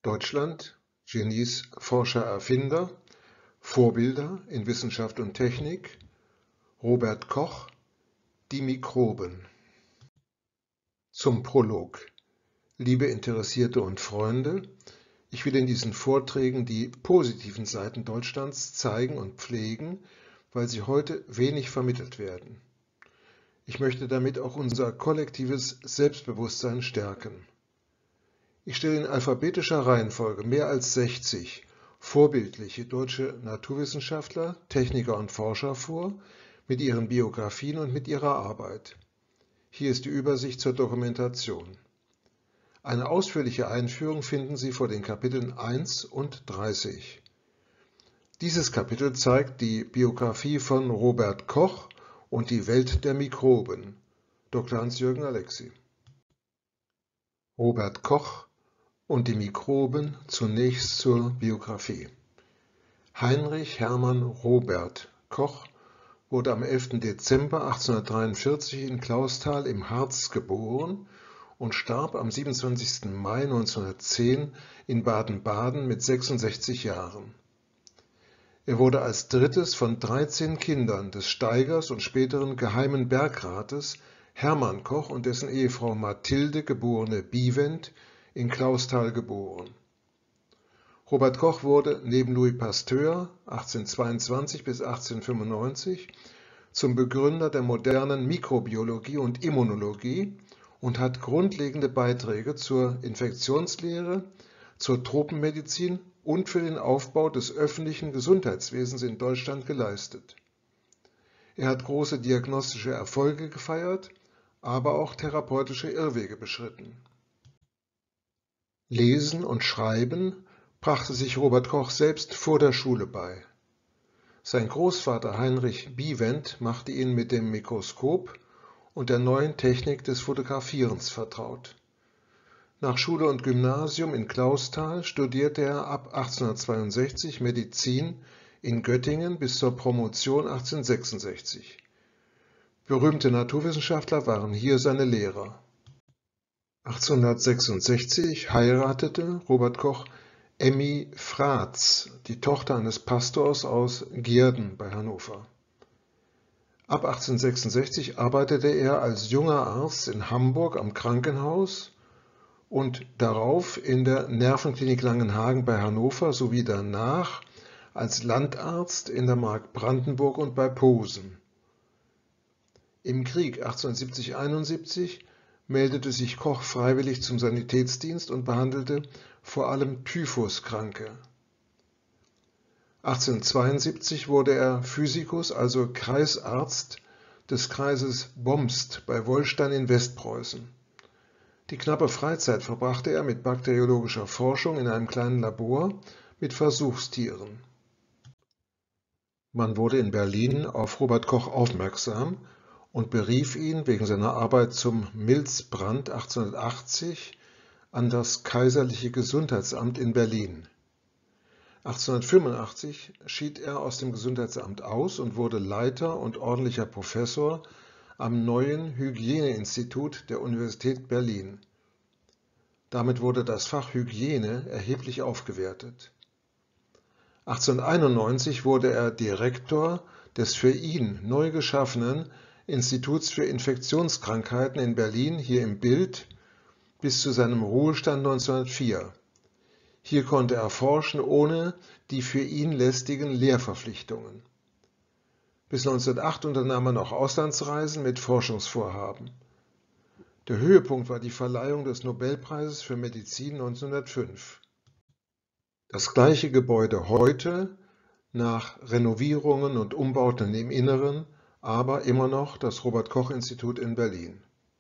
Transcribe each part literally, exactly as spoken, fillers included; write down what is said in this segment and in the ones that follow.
Deutschland, Genies, Forscher, Erfinder, Vorbilder in Wissenschaft und Technik, Robert Koch, die Mikroben. Zum Prolog. Liebe Interessierte und Freunde, ich will in diesen Vorträgen die positiven Seiten Deutschlands zeigen und pflegen, weil sie heute wenig vermittelt werden. Ich möchte damit auch unser kollektives Selbstbewusstsein stärken. Ich stelle in alphabetischer Reihenfolge mehr als sechzig vorbildliche deutsche Naturwissenschaftler, Techniker und Forscher vor, mit ihren Biografien und mit ihrer Arbeit. Hier ist die Übersicht zur Dokumentation. Eine ausführliche Einführung finden Sie vor den Kapiteln eins und dreißig. Dieses Kapitel zeigt die Biografie von Robert Koch und die Welt der Mikroben. Doktor Hans-Jürgen Alexy. Robert Koch und die Mikroben, zunächst zur Biografie. Heinrich Hermann Robert Koch wurde am elften Dezember achtzehnhundertdreiundvierzig in Clausthal im Harz geboren und starb am siebenundzwanzigsten Mai neunzehnhundertzehn in Baden-Baden mit sechsundsechzig Jahren. Er wurde als drittes von dreizehn Kindern des Steigers und späteren Geheimen Bergrates Hermann Koch und dessen Ehefrau Mathilde geborene Bivent in Clausthal geboren. Robert Koch wurde neben Louis Pasteur achtzehnhundertzweiundzwanzig bis achtzehnhundertfünfundneunzig zum Begründer der modernen Mikrobiologie und Immunologie und hat grundlegende Beiträge zur Infektionslehre, zur Tropenmedizin und für den Aufbau des öffentlichen Gesundheitswesens in Deutschland geleistet. Er hat große diagnostische Erfolge gefeiert, aber auch therapeutische Irrwege beschritten. Lesen und Schreiben brachte sich Robert Koch selbst vor der Schule bei. Sein Großvater Heinrich Bivent machte ihn mit dem Mikroskop und der neuen Technik des Fotografierens vertraut. Nach Schule und Gymnasium in Clausthal studierte er ab achtzehnhundertzweiundsechzig Medizin in Göttingen bis zur Promotion achtzehnhundertsechsundsechzig. Berühmte Naturwissenschaftler waren hier seine Lehrer. achtzehnhundertsechsundsechzig heiratete Robert Koch Emmy Fraatz, die Tochter eines Pastors aus Gehrden bei Hannover. Ab achtzehnhundertsechsundsechzig arbeitete er als junger Arzt in Hamburg am Krankenhaus und darauf in der Nervenklinik Langenhagen bei Hannover sowie danach als Landarzt in der Mark Brandenburg und bei Posen. Im Krieg achtzehnhundertsiebzig einundsiebzig meldete sich Koch freiwillig zum Sanitätsdienst und behandelte vor allem Typhuskranke. achtzehnhundertzweiundsiebzig wurde er Physikus, also Kreisarzt des Kreises Bomst bei Wollstein in Westpreußen. Die knappe Freizeit verbrachte er mit bakteriologischer Forschung in einem kleinen Labor mit Versuchstieren. Man wurde in Berlin auf Robert Koch aufmerksam und berief ihn wegen seiner Arbeit zum Milzbrand achtzehnhundertachtzig an das Kaiserliche Gesundheitsamt in Berlin. achtzehnhundertfünfundachtzig schied er aus dem Gesundheitsamt aus und wurde Leiter und ordentlicher Professor am neuen Hygieneinstitut der Universität Berlin. Damit wurde das Fach Hygiene erheblich aufgewertet. achtzehnhunderteinundneunzig wurde er Direktor des für ihn neu geschaffenen Instituts für Infektionskrankheiten in Berlin, hier im Bild, bis zu seinem Ruhestand neunzehnhundertvier. Hier konnte er forschen ohne die für ihn lästigen Lehrverpflichtungen. Bis neunzehnhundertacht unternahm er noch Auslandsreisen mit Forschungsvorhaben. Der Höhepunkt war die Verleihung des Nobelpreises für Medizin neunzehnhundertfünf. Das gleiche Gebäude heute, nach Renovierungen und Umbauten im Inneren, aber immer noch das Robert-Koch-Institut in Berlin.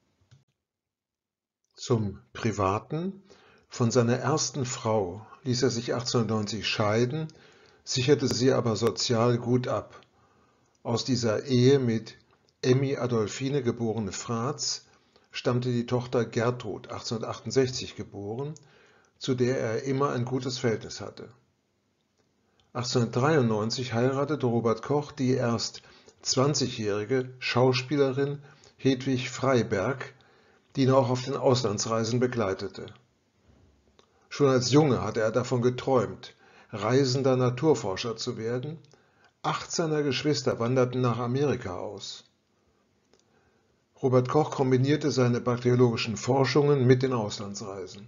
Zum Privaten. Von seiner ersten Frau ließ er sich achtzehnhundertneunzig scheiden, sicherte sie aber sozial gut ab. Aus dieser Ehe mit Emmy Adolphine geborene Fraatz stammte die Tochter Gertrud, achtzehnhundertachtundsechzig geboren, zu der er immer ein gutes Verhältnis hatte. achtzehnhundertdreiundneunzig heiratete Robert Koch die erst zwanzigjährige Schauspielerin Hedwig Freiberg, die ihn auch auf den Auslandsreisen begleitete. Schon als Junge hatte er davon geträumt, reisender Naturforscher zu werden. Acht seiner Geschwister wanderten nach Amerika aus. Robert Koch kombinierte seine bakteriologischen Forschungen mit den Auslandsreisen.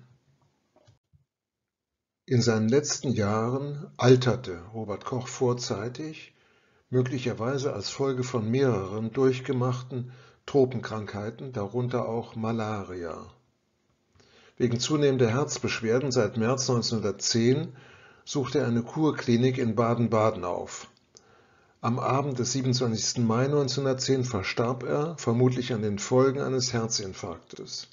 In seinen letzten Jahren alterte Robert Koch vorzeitig, möglicherweise als Folge von mehreren durchgemachten Tropenkrankheiten, darunter auch Malaria. Wegen zunehmender Herzbeschwerden seit März neunzehnhundertzehn suchte er eine Kurklinik in Baden-Baden auf. Am Abend des siebenundzwanzigsten Mai neunzehnhundertzehn verstarb er, vermutlich an den Folgen eines Herzinfarktes.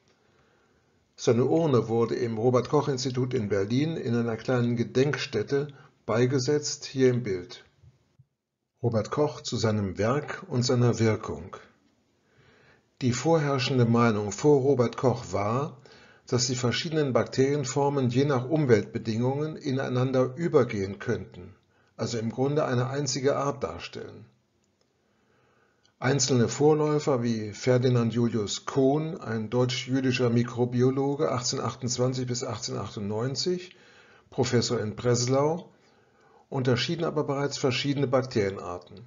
Seine Urne wurde im Robert-Koch-Institut in Berlin in einer kleinen Gedenkstätte beigesetzt, hier im Bild. Robert Koch zu seinem Werk und seiner Wirkung. Die vorherrschende Meinung vor Robert Koch war, dass die verschiedenen Bakterienformen je nach Umweltbedingungen ineinander übergehen könnten, also im Grunde eine einzige Art darstellen. Einzelne Vorläufer wie Ferdinand Julius Cohn, ein deutsch-jüdischer Mikrobiologe achtzehnhundertachtundzwanzig bis achtzehnhundertachtundneunzig, Professor in Breslau, unterschieden aber bereits verschiedene Bakterienarten.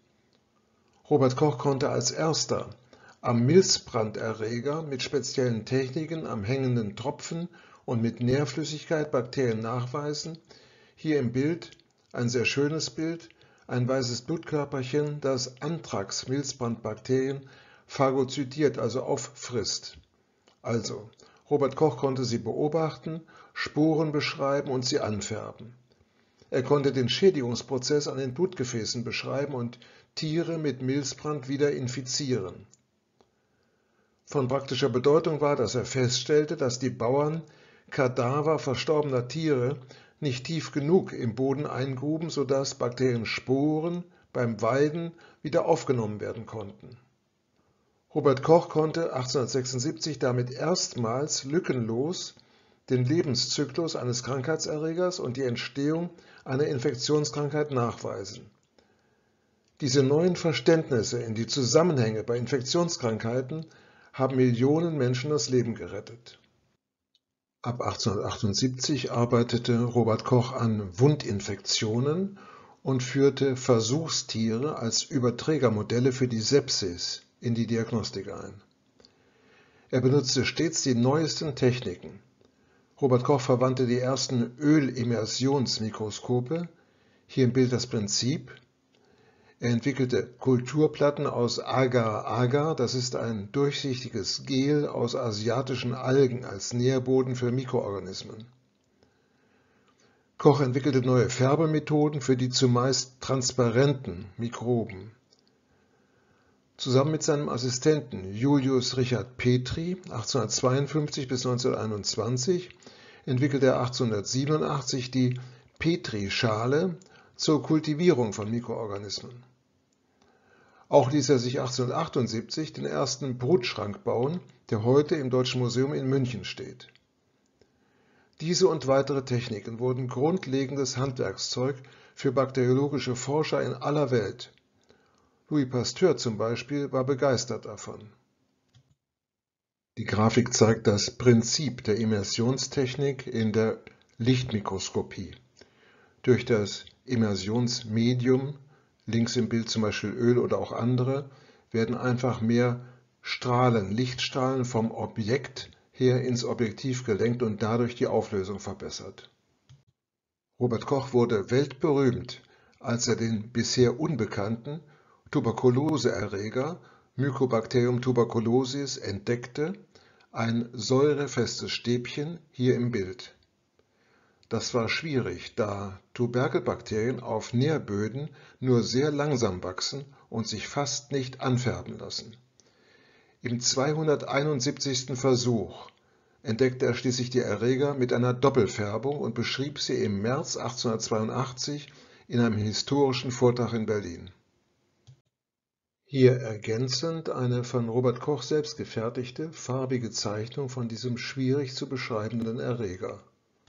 Robert Koch konnte als erster am Milzbranderreger mit speziellen Techniken am hängenden Tropfen und mit Nährflüssigkeit Bakterien nachweisen. Hier im Bild ein sehr schönes Bild, ein weißes Blutkörperchen, das Anthrax-Milzbrandbakterien phagozytiert, also auffrisst. Also, Robert Koch konnte sie beobachten, Spuren beschreiben und sie anfärben. Er konnte den Schädigungsprozess an den Blutgefäßen beschreiben und Tiere mit Milzbrand wieder infizieren. Von praktischer Bedeutung war, dass er feststellte, dass die Bauern Kadaver verstorbener Tiere nicht tief genug im Boden eingruben, sodass Bakteriensporen beim Weiden wieder aufgenommen werden konnten. Robert Koch konnte achtzehnhundertsechsundsiebzig damit erstmals lückenlos den Lebenszyklus eines Krankheitserregers und die Entstehung einer Infektionskrankheit nachweisen. Diese neuen Verständnisse in die Zusammenhänge bei Infektionskrankheiten haben Millionen Menschen das Leben gerettet. Ab achtzehnhundertachtundsiebzig arbeitete Robert Koch an Wundinfektionen und führte Versuchstiere als Überträgermodelle für die Sepsis in die Diagnostik ein. Er benutzte stets die neuesten Techniken. Robert Koch verwandte die ersten Ölimmersionsmikroskope, hier im Bild das Prinzip. Er entwickelte Kulturplatten aus Agar-Agar, das ist ein durchsichtiges Gel aus asiatischen Algen als Nährboden für Mikroorganismen. Koch entwickelte neue Färbemethoden für die zumeist transparenten Mikroben. Zusammen mit seinem Assistenten Julius Richard Petri achtzehnhundertzweiundfünfzig bis neunzehnhunderteinundzwanzig entwickelte er achtzehnhundertsiebenundachtzig die Petri-Schale zur Kultivierung von Mikroorganismen. Auch ließ er sich achtzehnhundertachtundsiebzig den ersten Brutschrank bauen, der heute im Deutschen Museum in München steht. Diese und weitere Techniken wurden grundlegendes Handwerkszeug für bakteriologische Forscher in aller Welt. Louis Pasteur zum Beispiel war begeistert davon. Die Grafik zeigt das Prinzip der Immersionstechnik in der Lichtmikroskopie. Durch das Immersionsmedium, links im Bild zum Beispiel Öl oder auch andere, werden einfach mehr Strahlen, Lichtstrahlen vom Objekt her ins Objektiv gelenkt und dadurch die Auflösung verbessert. Robert Koch wurde weltberühmt, als er den bisher unbekannten Tuberkuloseerreger Mycobacterium tuberculosis entdeckte, ein säurefestes Stäbchen hier im Bild. Das war schwierig, da Tuberkelbakterien auf Nährböden nur sehr langsam wachsen und sich fast nicht anfärben lassen. Im zweihunderteinundsiebzigsten Versuch entdeckte er schließlich die Erreger mit einer Doppelfärbung und beschrieb sie im März achtzehnhundertzweiundachtzig in einem historischen Vortrag in Berlin. Hier ergänzend eine von Robert Koch selbst gefertigte, farbige Zeichnung von diesem schwierig zu beschreibenden Erreger.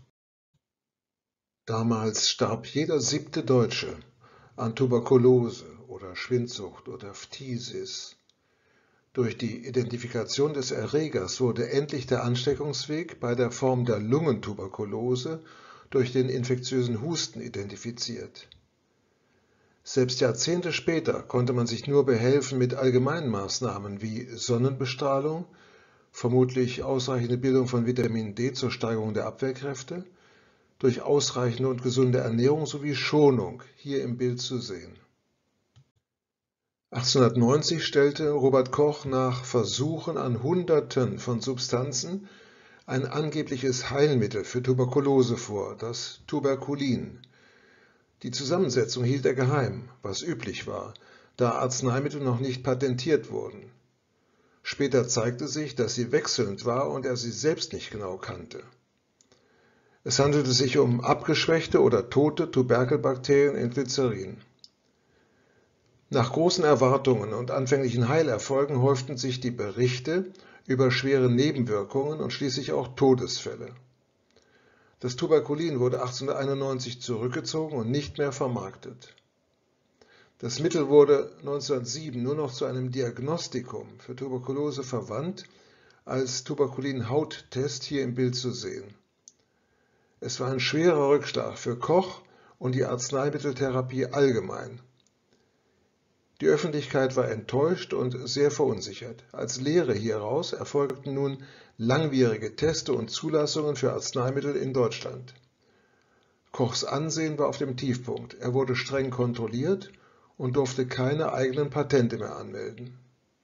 Damals starb jeder siebte Deutsche an Tuberkulose oder Schwindsucht oder Phthisis. Durch die Identifikation des Erregers wurde endlich der Ansteckungsweg bei der Form der Lungentuberkulose durch den infektiösen Husten identifiziert. Selbst Jahrzehnte später konnte man sich nur behelfen mit allgemeinen Maßnahmen wie Sonnenbestrahlung, vermutlich ausreichende Bildung von Vitamin D zur Steigerung der Abwehrkräfte, durch ausreichende und gesunde Ernährung sowie Schonung, hier im Bild zu sehen. achtzehnhundertneunzig stellte Robert Koch nach Versuchen an Hunderten von Substanzen ein angebliches Heilmittel für Tuberkulose vor, das Tuberkulin. Die Zusammensetzung hielt er geheim, was üblich war, da Arzneimittel noch nicht patentiert wurden. Später zeigte sich, dass sie wechselnd war und er sie selbst nicht genau kannte. Es handelte sich um abgeschwächte oder tote Tuberkelbakterien in Glycerin. Nach großen Erwartungen und anfänglichen Heilerfolgen häuften sich die Berichte über schwere Nebenwirkungen und schließlich auch Todesfälle. Das Tuberkulin wurde achtzehnhunderteinundneunzig zurückgezogen und nicht mehr vermarktet. Das Mittel wurde neunzehnhundertsieben nur noch zu einem Diagnostikum für Tuberkulose verwandt, als Tuberkulin-Hauttest hier im Bild zu sehen. Es war ein schwerer Rückschlag für Koch und die Arzneimitteltherapie allgemein. Die Öffentlichkeit war enttäuscht und sehr verunsichert. Als Lehre hieraus erfolgten nun langwierige Teste und Zulassungen für Arzneimittel in Deutschland. Kochs Ansehen war auf dem Tiefpunkt. Er wurde streng kontrolliert und durfte keine eigenen Patente mehr anmelden.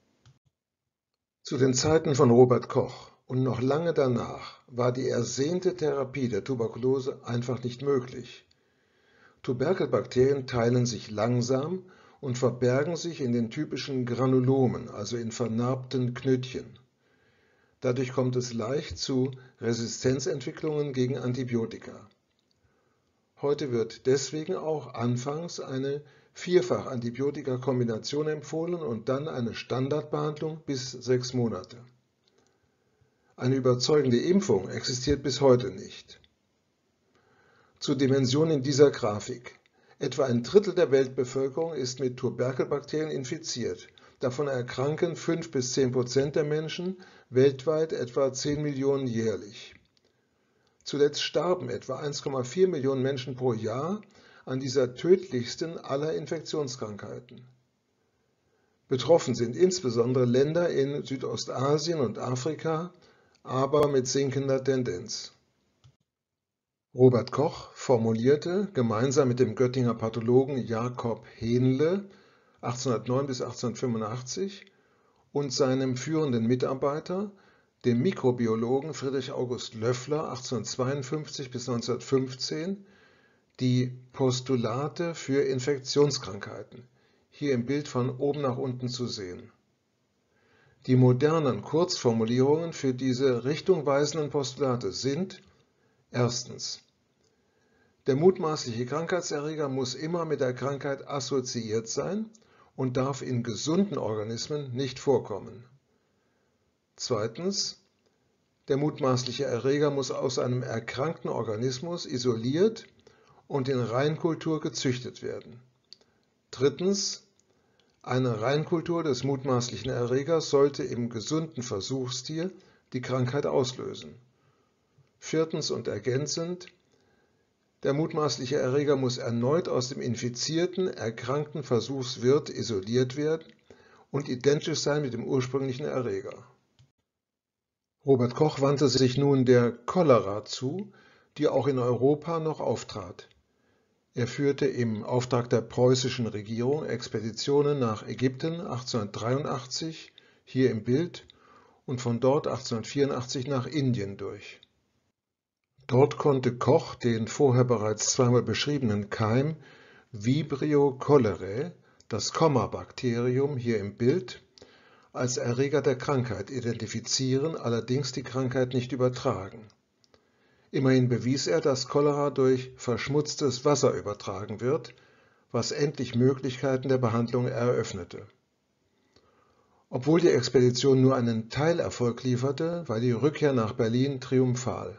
Zu den Zeiten von Robert Koch und noch lange danach war die ersehnte Therapie der Tuberkulose einfach nicht möglich. Tuberkelbakterien teilen sich langsam und verbergen sich in den typischen Granulomen, also in vernarbten Knötchen. Dadurch kommt es leicht zu Resistenzentwicklungen gegen Antibiotika. Heute wird deswegen auch anfangs eine Vierfach-Antibiotika-Kombination empfohlen und dann eine Standardbehandlung bis sechs Monate. Eine überzeugende Impfung existiert bis heute nicht. Zur Dimension in dieser Grafik. Etwa ein Drittel der Weltbevölkerung ist mit Tuberkelbakterien infiziert. Davon erkranken fünf bis zehn Prozent der Menschen, weltweit etwa zehn Millionen jährlich. Zuletzt starben etwa eins Komma vier Millionen Menschen pro Jahr an dieser tödlichsten aller Infektionskrankheiten. Betroffen sind insbesondere Länder in Südostasien und Afrika, aber mit sinkender Tendenz. Robert Koch formulierte gemeinsam mit dem Göttinger Pathologen Jakob Henle achtzehnhundertneun bis achtzehnhundertfünfundachtzig und seinem führenden Mitarbeiter, dem Mikrobiologen Friedrich August Löffler achtzehnhundertzweiundfünfzig bis neunzehnhundertfünfzehn, die Postulate für Infektionskrankheiten, hier im Bild von oben nach unten zu sehen. Die modernen Kurzformulierungen für diese richtungweisenden Postulate sind: Erstens. Der mutmaßliche Krankheitserreger muss immer mit der Krankheit assoziiert sein und darf in gesunden Organismen nicht vorkommen. Zweitens. Der mutmaßliche Erreger muss aus einem erkrankten Organismus isoliert und in Reinkultur gezüchtet werden. Drittens. Eine Reinkultur des mutmaßlichen Erregers sollte im gesunden Versuchstier die Krankheit auslösen. Viertens und ergänzend, der mutmaßliche Erreger muss erneut aus dem infizierten, erkrankten Versuchswirt isoliert werden und identisch sein mit dem ursprünglichen Erreger. Robert Koch wandte sich nun der Cholera zu, die auch in Europa noch auftrat. Er führte im Auftrag der preußischen Regierung Expeditionen nach Ägypten achtzehnhundertdreiundachtzig, hier im Bild, und von dort achtzehnhundertvierundachtzig nach Indien durch. Dort konnte Koch den vorher bereits zweimal beschriebenen Keim Vibrio cholerae, das Komma-Bakterium hier im Bild, als Erreger der Krankheit identifizieren, allerdings die Krankheit nicht übertragen. Immerhin bewies er, dass Cholera durch verschmutztes Wasser übertragen wird, was endlich Möglichkeiten der Behandlung eröffnete. Obwohl die Expedition nur einen Teilerfolg lieferte, war die Rückkehr nach Berlin triumphal.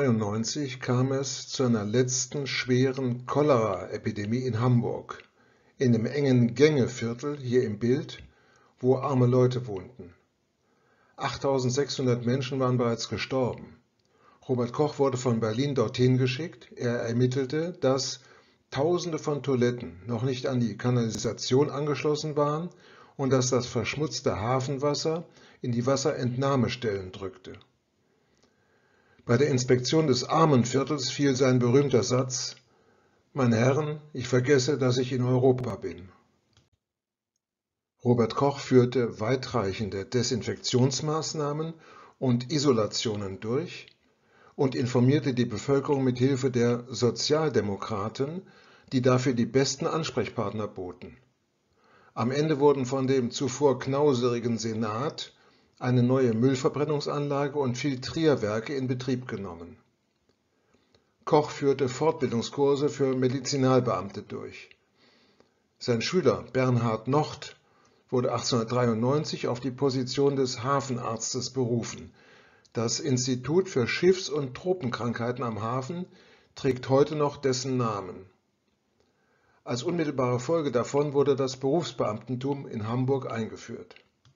achtzehnhundertzweiundneunzig kam es zu einer letzten schweren Cholera-Epidemie in Hamburg, in dem engen Gängeviertel hier im Bild, wo arme Leute wohnten. achttausendsechshundert Menschen waren bereits gestorben. Robert Koch wurde von Berlin dorthin geschickt. Er ermittelte, dass Tausende von Toiletten noch nicht an die Kanalisation angeschlossen waren und dass das verschmutzte Hafenwasser in die Wasserentnahmestellen drückte. Bei der Inspektion des Armenviertels fiel sein berühmter Satz: »Meine Herren, ich vergesse, dass ich in Europa bin.« Robert Koch führte weitreichende Desinfektionsmaßnahmen und Isolationen durch und informierte die Bevölkerung mit Hilfe der Sozialdemokraten, die dafür die besten Ansprechpartner boten. Am Ende wurden von dem zuvor knauserigen Senat eine neue Müllverbrennungsanlage und Filtrierwerke in Betrieb genommen. Koch führte Fortbildungskurse für Medizinalbeamte durch. Sein Schüler Bernhard Nocht wurde achtzehnhundertdreiundneunzig auf die Position des Hafenarztes berufen. Das Institut für Schiffs- und Tropenkrankheiten am Hafen trägt heute noch dessen Namen. Als unmittelbare Folge davon wurde das Berufsbeamtentum in Hamburg eingeführt.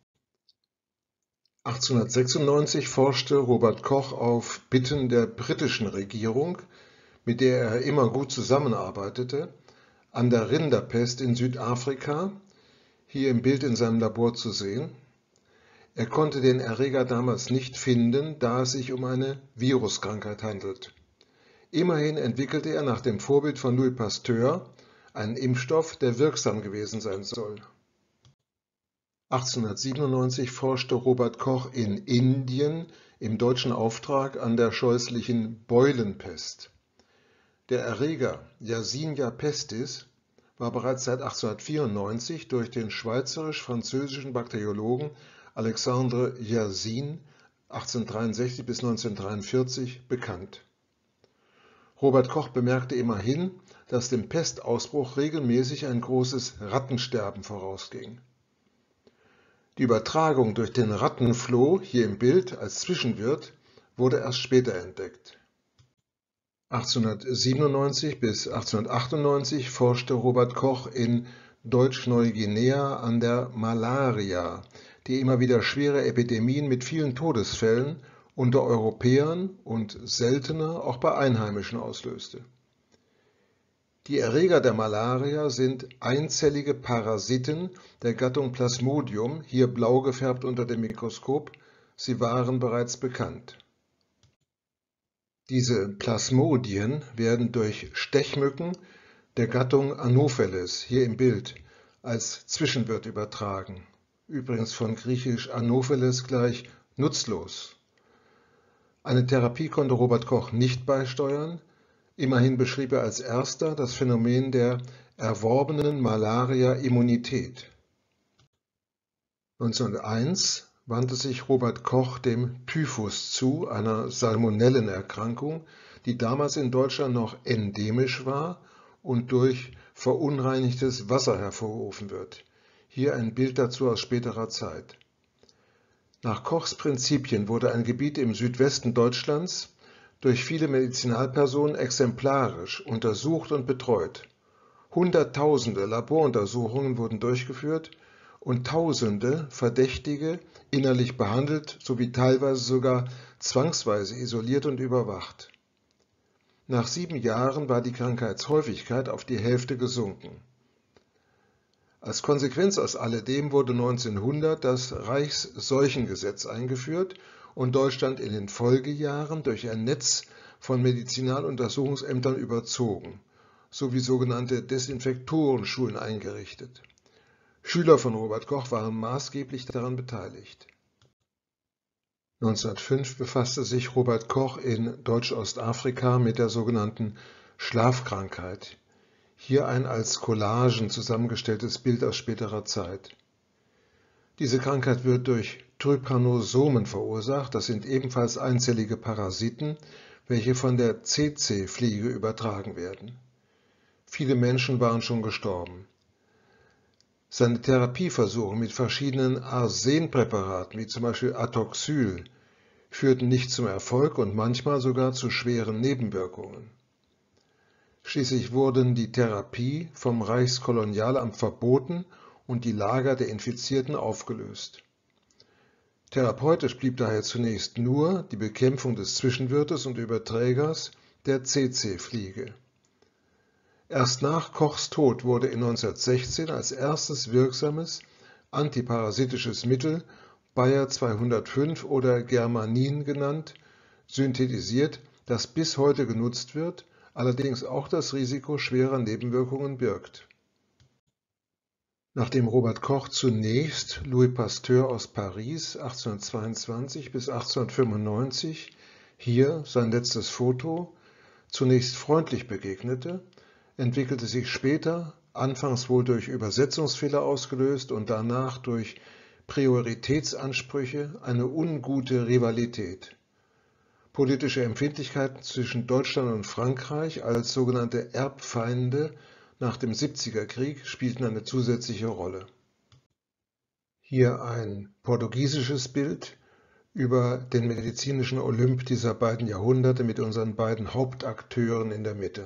achtzehnhundertsechsundneunzig forschte Robert Koch auf Bitten der britischen Regierung, mit der er immer gut zusammenarbeitete, an der Rinderpest in Südafrika, hier im Bild in seinem Labor zu sehen. Er konnte den Erreger damals nicht finden, da es sich um eine Viruskrankheit handelt. Immerhin entwickelte er nach dem Vorbild von Louis Pasteur einen Impfstoff, der wirksam gewesen sein soll. achtzehnhundertsiebenundneunzig forschte Robert Koch in Indien im deutschen Auftrag an der scheußlichen Beulenpest. Der Erreger Yersinia pestis war bereits seit achtzehnhundertvierundneunzig durch den schweizerisch-französischen Bakteriologen Alexandre Yersin achtzehnhundertdreiundsechzig bis neunzehnhundertdreiundvierzig bekannt. Robert Koch bemerkte immerhin, dass dem Pestausbruch regelmäßig ein großes Rattensterben vorausging. Die Übertragung durch den Rattenfloh, hier im Bild als Zwischenwirt, wurde erst später entdeckt. achtzehnhundertsiebenundneunzig bis achtzehnhundertachtundneunzig forschte Robert Koch in Deutsch-Neuguinea an der Malaria, die immer wieder schwere Epidemien mit vielen Todesfällen unter Europäern und seltener auch bei Einheimischen auslöste. Die Erreger der Malaria sind einzellige Parasiten der Gattung Plasmodium, hier blau gefärbt unter dem Mikroskop. Sie waren bereits bekannt. Diese Plasmodien werden durch Stechmücken der Gattung Anopheles, hier im Bild, als Zwischenwirt übertragen. Übrigens von griechisch Anopheles gleich nutzlos. Eine Therapie konnte Robert Koch nicht beisteuern. Immerhin beschrieb er als erster das Phänomen der erworbenen Malaria-Immunität. neunzehnhunderteins wandte sich Robert Koch dem Typhus zu, einer Salmonellenerkrankung, die damals in Deutschland noch endemisch war und durch verunreinigtes Wasser hervorgerufen wird. Hier ein Bild dazu aus späterer Zeit. Nach Kochs Prinzipien wurde ein Gebiet im Südwesten Deutschlands durch viele Medizinalpersonen exemplarisch untersucht und betreut. Hunderttausende Laboruntersuchungen wurden durchgeführt und Tausende Verdächtige innerlich behandelt sowie teilweise sogar zwangsweise isoliert und überwacht. Nach sieben Jahren war die Krankheitshäufigkeit auf die Hälfte gesunken. Als Konsequenz aus alledem wurde neunzehnhundert das Reichsseuchengesetz eingeführt und Deutschland in den Folgejahren durch ein Netz von Medizinaluntersuchungsämtern überzogen, sowie sogenannte Desinfektorenschulen eingerichtet. Schüler von Robert Koch waren maßgeblich daran beteiligt. neunzehnhundertfünf befasste sich Robert Koch in Deutsch-Ostafrika mit der sogenannten Schlafkrankheit. Hier ein als Collagen zusammengestelltes Bild aus späterer Zeit. Diese Krankheit wird durch Trypanosomen verursacht, das sind ebenfalls einzellige Parasiten, welche von der Tsetse-Fliege übertragen werden. Viele Menschen waren schon gestorben. Seine Therapieversuche mit verschiedenen Arsenpräparaten, wie zum Beispiel Atoxyl, führten nicht zum Erfolg und manchmal sogar zu schweren Nebenwirkungen. Schließlich wurden die Therapie vom Reichskolonialamt verboten und die Lager der Infizierten aufgelöst. Therapeutisch blieb daher zunächst nur die Bekämpfung des Zwischenwirtes und Überträgers der C C-Fliege. Erst nach Kochs Tod wurde in neunzehnhundertsechzehn als erstes wirksames antiparasitisches Mittel Bayer zweihundertfünf oder Germanin genannt, synthetisiert, das bis heute genutzt wird, allerdings auch das Risiko schwerer Nebenwirkungen birgt. Nachdem Robert Koch zunächst Louis Pasteur aus Paris achtzehnhundertzweiundzwanzig bis achtzehnhundertfünfundneunzig, hier sein letztes Foto, zunächst freundlich begegnete, entwickelte sich später, anfangs wohl durch Übersetzungsfehler ausgelöst und danach durch Prioritätsansprüche, eine ungute Rivalität. Politische Empfindlichkeiten zwischen Deutschland und Frankreich als sogenannte Erbfeinde nach dem siebziger-Krieg spielten eine zusätzliche Rolle. Hier ein portugiesisches Bild über den medizinischen Olymp dieser beiden Jahrhunderte mit unseren beiden Hauptakteuren in der Mitte.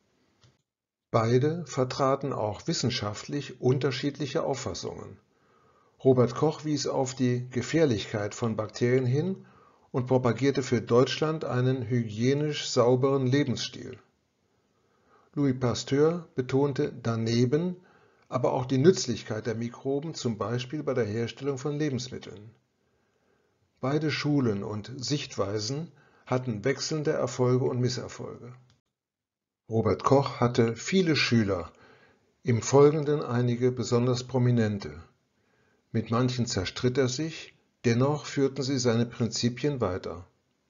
Beide vertraten auch wissenschaftlich unterschiedliche Auffassungen. Robert Koch wies auf die Gefährlichkeit von Bakterien hin und propagierte für Deutschland einen hygienisch sauberen Lebensstil. Louis Pasteur betonte daneben aber auch die Nützlichkeit der Mikroben, zum Beispiel bei der Herstellung von Lebensmitteln. Beide Schulen und Sichtweisen hatten wechselnde Erfolge und Misserfolge. Robert Koch hatte viele Schüler, im Folgenden einige besonders prominente. Mit manchen zerstritt er sich, dennoch führten sie seine Prinzipien weiter.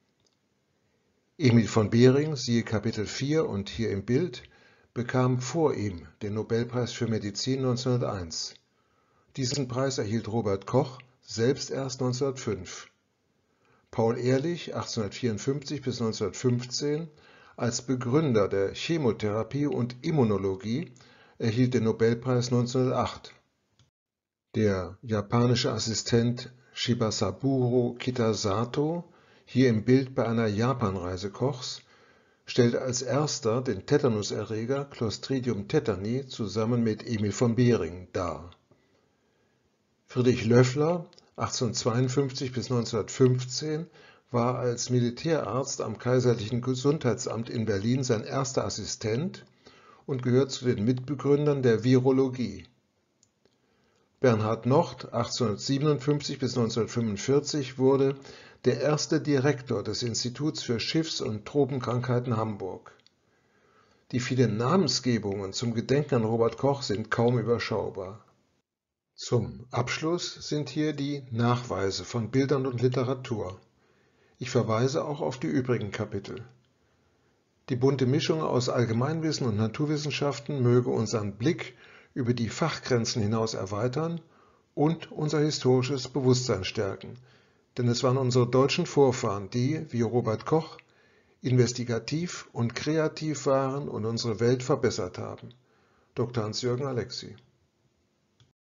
Emil von Behring, siehe Kapitel vier und hier im Bild, bekam vor ihm den Nobelpreis für Medizin neunzehnhunderteins. Diesen Preis erhielt Robert Koch selbst erst neunzehnhundertfünf. Paul Ehrlich, achtzehnhundertvierundfünfzig bis neunzehnhundertfünfzehn, als Begründer der Chemotherapie und Immunologie, erhielt den Nobelpreis neunzehnhundertacht. Der japanische Assistent Shibasaburo Kitasato, hier im Bild bei einer Japanreise Kochs, stellte als erster den Tetanuserreger Clostridium tetani zusammen mit Emil von Behring dar. Friedrich Loeffler, achtzehnhundertzweiundfünfzig bis neunzehnhundertfünfzehn, war als Militärarzt am Kaiserlichen Gesundheitsamt in Berlin sein erster Assistent und gehört zu den Mitbegründern der Virologie. Bernhard Nocht, achtzehnhundertsiebenundfünfzig bis neunzehnhundertfünfundvierzig, wurde der erste Direktor des Instituts für Schiffs- und Tropenkrankheiten Hamburg. Die vielen Namensgebungen zum Gedenken an Robert Koch sind kaum überschaubar. Zum Abschluss sind hier die Nachweise von Bildern und Literatur. Ich verweise auch auf die übrigen Kapitel. Die bunte Mischung aus Allgemeinwissen und Naturwissenschaften möge unseren Blick über die Fachgrenzen hinaus erweitern und unser historisches Bewusstsein stärken. Denn es waren unsere deutschen Vorfahren, die, wie Robert Koch, investigativ und kreativ waren und unsere Welt verbessert haben. Doktor Hans-Jürgen Alexy.